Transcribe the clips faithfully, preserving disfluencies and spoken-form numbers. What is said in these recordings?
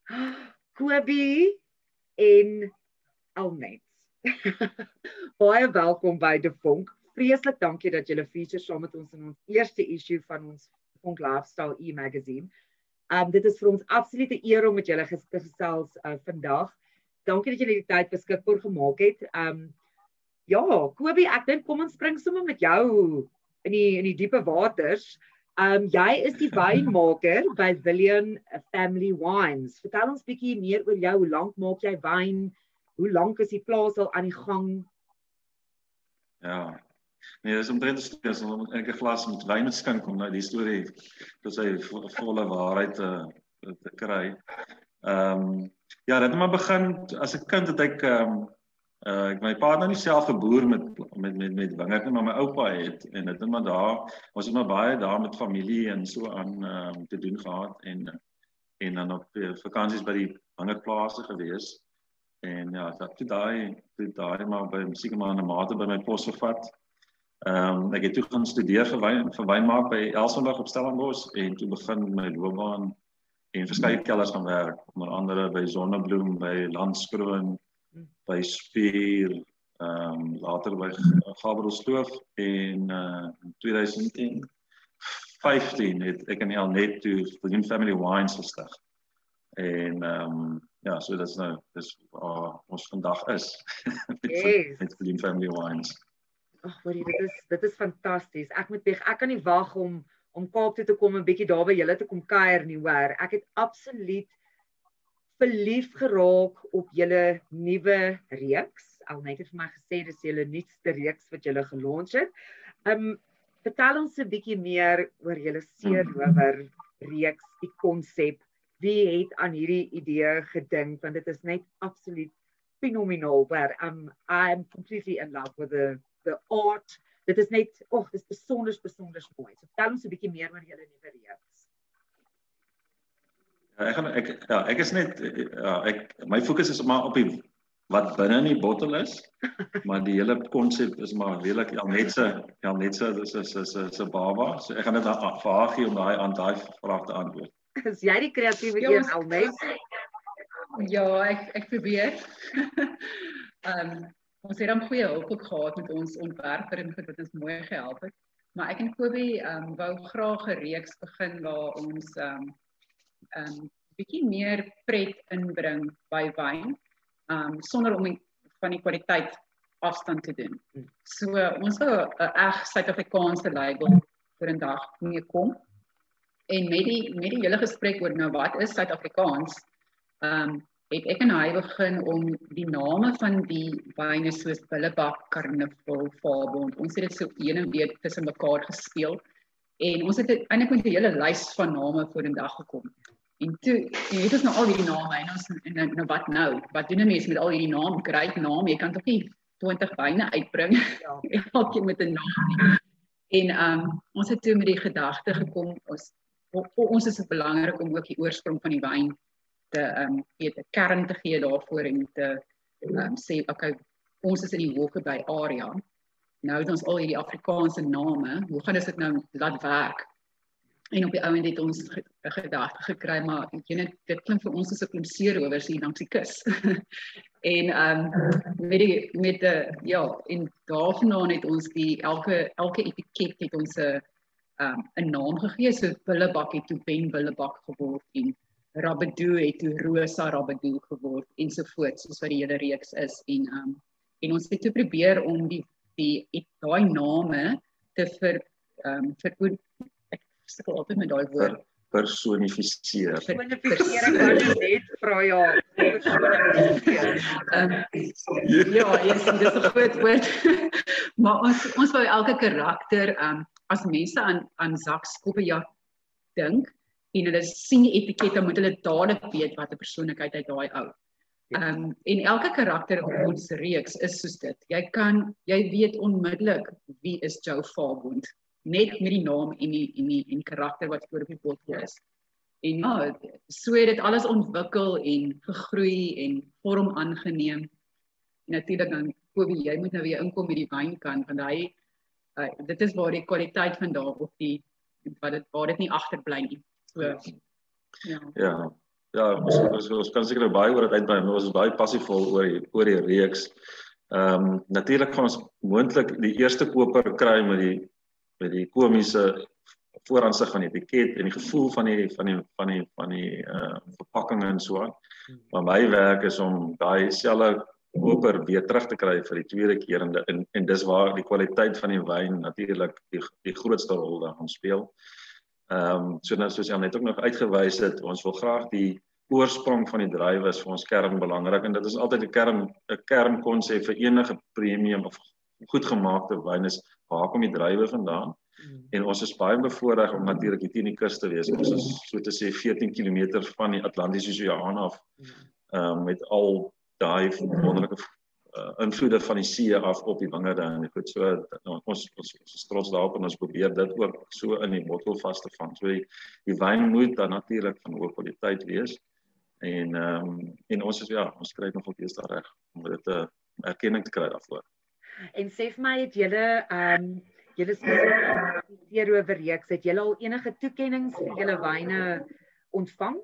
Kobie en Alnet. Baie welkom by De Vonk. Vreeslik dankie dat julle feature saam met ons in ons eerste issue van ons Vonk Lifestyle e-magazine. Um, dit is vir ons absolute eer om met julle ges te gesels uh, vandag. Dankie dat julle die tyd beskikbaar gemaak het. Um, ja, Kobie, ek dink kom ons spring sommer met jou in die in die diepe waters. Um, jy is die wynmaker by Villian Family Wines. Vertel ons bietjie meer oor jou. Hoe lank maak jy wyn? Hoe lank is die plaas al aan die gang? Ja, nee, dis omtrent steeds om elke glas met wyn met skink om nou die storie tot sy volle waarheid te, te kry. Ehm um, ja, dit het maar begin as 'n kind het ek ehm um, uh, ek my pa het nou nie self geboer met met met met wingerd nie, maar my oupa het en dit het maar daar ons het maar baie daar met familie en so aan ehm um, te doen gehad en en dan op uh, vakansies by die wingerdplase gewees. En ja, dat toe daai toe daai maar by musiek maar 'n mate by my pos gevat. Ehm um, ek het toe gaan studeer vir wyn vir wynmaak by Elsenburg op Stellenbosch en toe begin my loopbaan en verskeie kelders gaan werk, onder andere by Zonnebloem, by Landskroon, by Spier, ehm um, later by Gabrielstoof en uh, in twintig vyftien het ek in Alnet toe Villian Family Wines gestig. En ehm um, ja, so dit is nou dis waar ons vandag is met, Yes. met Villian Family Wines. Ag, hoorie, dit is dit is fantasties. Ek moet weg, ek kan nie wag om om Kaap toe te kom en bietjie daar by julle te kom kuier nie, hoor. Ek het absoluut verlief geraak op julle nuwe reeks. Alnet het vir my gesê dis julle nuutste reeks wat julle gelons het. Um vertel ons 'n bietjie meer oor julle seerower reeks, die konsep. Wie het aan hierdie idee gedink, want dit is net absoluut fenomenaal, where um, I'm completely in love with the, the art. Dit is net, oh, dit is besonder, besonder mooi. So vertel ons 'n bietjie meer oor julle nuwe reeks. Ja, ek gaan ek ja, ek is net ja, ek my fokus is maar op die wat binne in die bottel is, maar die hele konsep is maar redelik ja net se ja net se dis is is 'n baba. So ek gaan dit aan vir haar gee om daai aan daai vraag te antwoord. Is jy die kreatiewe een, Alnet? Ja, ek ek probeer. Ehm um, ons het dan goeie hulp ook gehad met ons ontwerper en wat ons mooi gehelp het. Maar ek en Kobie ehm um, wou graag 'n reeks begin waar ons ehm um, ehm um, bietjie meer pret inbring by wyn, ehm um, sonder om die, van die kwaliteit afstand te doen. So ons wou 'n reg Suid-Afrikaanse label vir 'n dag mee kom. En met die met die hele gesprek oor nou wat is Suid-Afrikaans, ehm um, het ek en hy begin om die name van die wyne soos Billebak, Karnival, Vaabond, ons het dit so een en weer tussen mekaar gespeel en ons het eintlik met 'n hele lys van name voor 'n dag gekom. En toe, en het ons nou al hierdie name en ons en nou wat nou? Wat doen 'n mens met al hierdie name? Great name, jy kan tog nie twintig wyne uitbring. Ja, elkeen met 'n naam nie. En ehm um, ons het toe met die gedagte gekom, ons vir ons is dit belangrik om ook die oorsprong van die wyn te ehm um, weet 'n kern te gee daarvoor en te ehm um, sê okay, ons is in die Walker area. Nou het ons al hierdie Afrikaanse name, hoe gaan ons dit nou laat werk? En op die ouend het ons 'n gedagte gekry, maar jene, dit klink vir ons as 'n klomp seerowers hier langs die kus. en ehm um, met die met die ja, en daarvandaan het ons die elke elke etiket het ons 'n um, 'n naam gegee, so Billebak het toe Ben Billebak geword en Rabedoe het toe Rosa Rabedoe geword ensovoorts, soos wat die hele reeks is en um, en ons het toe probeer om die die daai name te ver um, vir ek sukkel altyd met daai woord personifiseer. Personifiseer ek wou net vra ja. um, ja, yes, dis 'n groot woord. Maar ons ons wou elke karakter um, as mense aan aan Zak Skoppenjak dink en hulle sien die etikette, moet hulle dadelik weet wat 'n persoonlikheid uit daai ou. Um, en elke karakter op ons reeks is soos dit. Jy kan, jy weet onmiddellik wie is Joe Vaabond, net met die naam en die en die en karakter wat voor op die bottel is. En ja, so het dit alles ontwikkel en gegroei en vorm aangeneem. En natuurlik dan Kobie, jy moet nou weer inkom met die wynkant, want hy uh, dit is waar die kwaliteit vandaan of die wat dit waar dit nie agterbly nie. So ja. Ja. ja, ons ons, ons kan seker baie oor dit uitbrei, maar ons is baie passievol oor die oor die reeks. Ehm um, natuurlik gaan ons moontlik die eerste koper kry met die met die komiese vooraansig van die etiket en die gevoel van die van die van die van die uh, verpakking en so aan. Maar my werk is om daai selfe koper weer terug te kry vir die tweede keer en en, en dis waar die kwaliteit van die wyn natuurlik die die grootste rol daarin speel. Ehm um, so nou soos jy net ook nog uitgewys het, ons wil graag die oorsprong van die druiwe is vir ons kern belangrik en dit is altyd 'n kern 'n kernkonsep vir enige premium of goed gemaakte wyn is waar kom die druiwe vandaan? Mm. En ons is baie bevoordeel om natuurlik hier teen die kus te wees. Ons is so te sê veertien kilometer van die Atlantiese Oseaan af. Ehm um, met al daai wonderlike uh, invloede van die see af op die wingerde en die goed. So uh, ons ons is trots daarop en ons probeer dit ook so in die bottel vas te vang. So die, die wyn moet dan natuurlik van hoë kwaliteit wees. En ehm um, en ons is ja, ons kry nogal eers daar reg om dit 'n uh, erkenning te kry daarvoor. En sê vir my, het julle ehm um, julle spesifiseer oor reeks, het julle al enige toekennings vir julle wyne ontvang?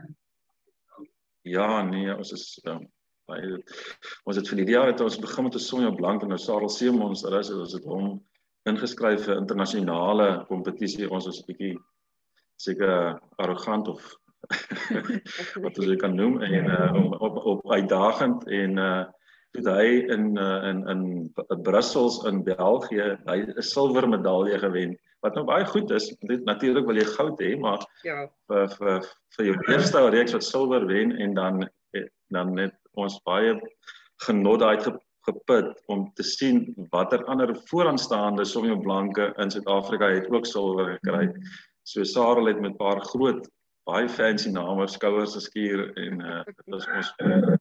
Ja, nee, ons is um, baie ons het vir die jaar het ons begin met 'n Sauvignon Blanc en 'n Sarel Seemons, is ons het hom ingeskryf vir internasionale kompetisie. Ons is 'n bietjie seker arrogant of wat ons kan noem en uh, op op uitdagend en uh, toe hy in uh, in in Brussels in België hy 'n silwer medalje gewen wat nou baie goed is. Dit natuurlik wil jy goud hê, maar ja, vir vir vir jou eerste reeks wat silwer wen en dan dan net ons baie genot uit geput om te sien watter ander vooraanstaande Sauvignon Blanc in Suid-Afrika het ook silwer gekry. So Sarel het met 'n paar groot baie fancy name, skouers geskuur en uh, dit was ons uh,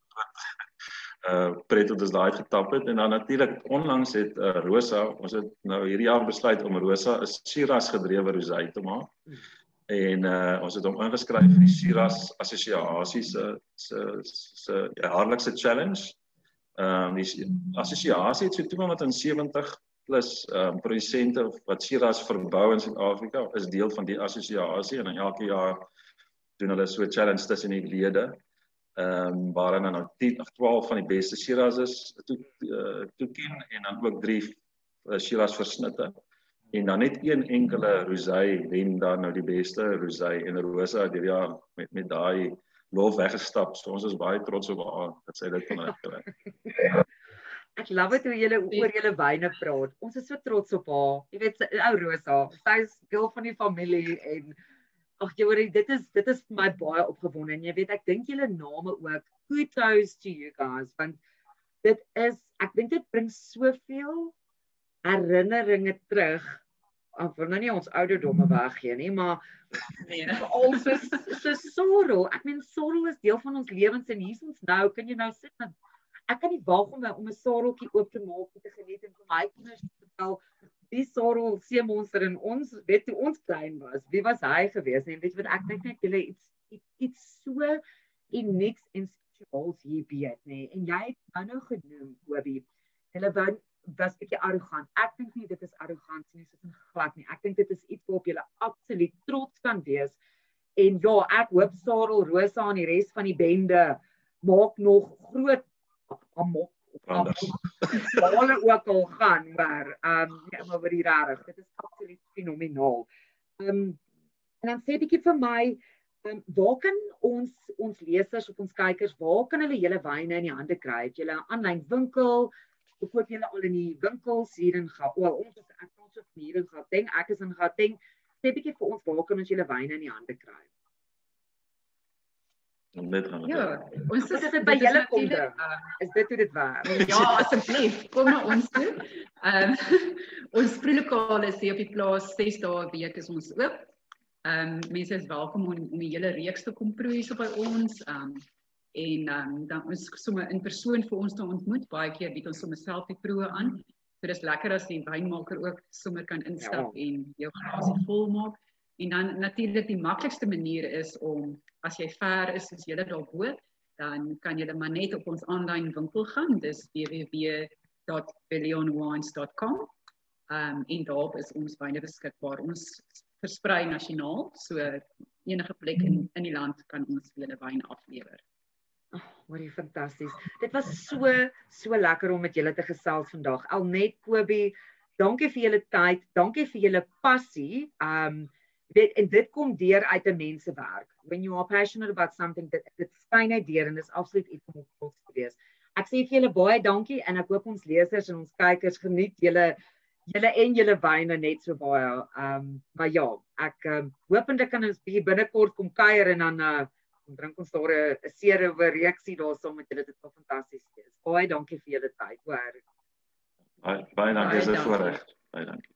pret wat ons daai getap het en dan natuurlik onlangs het uh, Rosa, ons het nou hierdie jaar besluit om Rosa 'n Shiraz gedrewe rosé te maak. En uh, ons het hom ingeskryf vir die Shiraz Assosiasie se se se jaarlikse challenge. Ehm um, die assosiasie het so toe met in sewentig plus ehm um, produsente wat Shiraz verbou in Suid-Afrika is deel van die assosiasie en elke jaar doen hulle so 'n challenge tussen die lede. Ehm um, waarin dan nou tien of twaalf van die beste Shiraz is toe uh, toeken en dan ook drie uh, Shiraz versnitte. En dan net een enkele rosé wen dan nou die beste rosé en Rosa het hierdie jaar met met daai lof weggestap. So ons is baie trots op haar dat sy dit kon uitkry. Ek love dit hoe julle oor julle wyne praat. Ons is so trots op haar. Jy weet, ou Rosa, sy is deel van die familie en ag jy dit is dit is vir my baie opgewonde en jy weet ek dink julle name ook kudos to you guys want dit is ek dink dit bring soveel herinneringe terug. Ek wil nou nie ons ouderdomme weggee nie, maar nee, al so so sorrow. Ek meen sorrow is deel van ons lewens en hier is ons nou, kan jy nou sit en ek kan nie wag om om 'n sorreltjie oop te maak en te geniet en vir my kinders te vertel die Sarel Seemonster in ons, weet toe ons klein was. Wie was hy gewees? En weet jy wat ek dink net julle iets iets so unieks en spesiaals hier weet, nê. En jy het nou nou genoem, Bobie. Hulle wou was 'n bietjie arrogant. Ek dink nie dit is arrogant nie, soos in glad nie. Ek dink dit is iets waarop jy absoluut trots kan wees. En ja, ek hoop Sarel, Rosa en die res van die bende maak nog groot amok op hulle ook al gaan, maar ehm um, ja, maar vir die rarig. Dit is absoluut fenomenaal. Ehm um, en dan sê 'n bietjie vir my, ehm um, waar kan ons ons lesers of ons kykers, waar kan hulle julle wyne in die hande kry? Het julle 'n aanlyn winkel? Koop julle al in die winkels hier in Gauteng? Ons is ek ons is hier in Gauteng. Ek is in Gauteng. Sê 'n bietjie vir ons waar kan ons julle wyne in die hande kry? Net gaan. Ja, ons is dit by julle kom. Is dit hoe dit werk? Ja, asseblief, kom na ons toe. Ehm um, ons proelokaal is hier op die plaas ses dae 'n week is ons oop. Ehm um, mense is welkom om om die hele reeks te kom proe so by ons. Ehm um, en um, dan ons sommer in persoon vir ons te ontmoet. Baie keer bied ons sommer self die proewe aan. So dis lekker as die wynmaker ook sommer kan instap ja. en jou glasie vol maak. En dan natuurlik die maklikste manier is om as jy ver is soos julle daarbo, dan kan julle maar net op ons aanlyn winkel gaan. Dis w w w dot billion wines dot com. Um en daarop is ons wyne beskikbaar. Ons versprei nasionaal, so enige plek in, in die land kan ons vir julle wyn aflewer. Oh, wat is fantasties. Dit was so so lekker om met julle te gesels vandag. Alnet, Kobie, dankie vir julle tyd, dankie vir julle passie. Um weet en dit kom deur uit 'n mens se werk. When you are passionate about something, dit dit skyn uit deur en dis absoluut iets om op trots te wees. Ek sê vir julle baie dankie en ek hoop ons lesers en ons kykers geniet julle julle en julle wyne net so baie. Um maar ja, ek um, hoopende kan ons bietjie binnekort kom kuier en dan uh, drink ons daar 'n serewe reeksie daarsoom met julle. Dit was fantasties wees. Baie dankie vir julle tyd, hoor. Baie baie dankie vir die voorreg. Baie dankie.